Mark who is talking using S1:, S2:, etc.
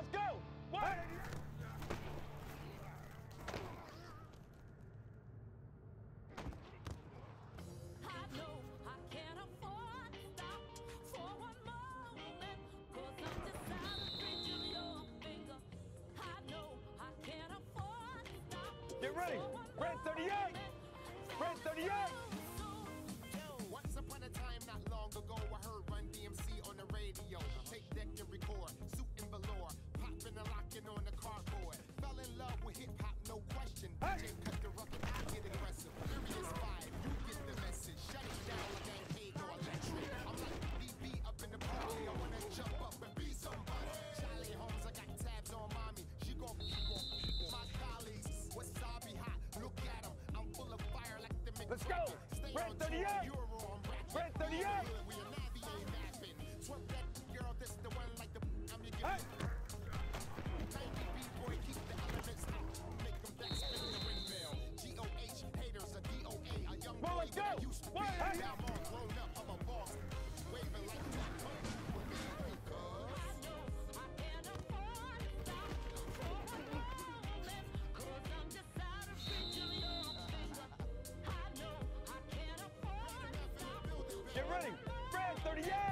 S1: let's go! What?
S2: I know I can't afford to stop for one moment, 'cause I'm just out of reach of your finger. I know I can't afford to stop.
S1: Get ready! Red 38! Red 38!
S3: Once upon a time, not long ago, I heard Run DMC on the radio. Tape deck and record, suit and velour, popping and locking on the cardboard. Fell in love with hip hop, no question. DJ cut the record, I get aggressive. Furious vibe, you get the message. Shut it down like I ain't paid no electric. I'm like DB up in the party. I wanna jump up and be somebody. Charlie Holmes, I got tabs on mommy. She gon' my colleagues. Wasabi hot, look at them. I'm full of fire like the McCracken.
S1: Let's go! Red 38! Red 38!
S3: We a navigate mapping. Twerk that girl, this the one like the I'm your
S1: Hey!
S3: Baby B-boy, keep the elements out. Make them back spin the windmill. G-O-H, haters, a D-O-A. A young
S1: Well,
S3: boy
S1: let's
S3: that I
S1: go!
S3: used to be.
S1: What? Hey!
S3: Now I'm all grown up, I'm a boss. Waving like that, come with me, because
S2: I know I can't afford to stop for one moment, 'cause I'm just out of reach of your finger. I know I can't afford to stop.
S1: Get ready! Red 38!